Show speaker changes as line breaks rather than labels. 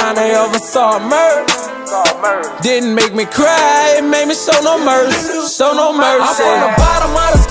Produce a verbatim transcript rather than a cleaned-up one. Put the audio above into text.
time they ever saw a murder. Didn't make me cry, it made me show no mercy, show no mercy. I'm from the bottom of the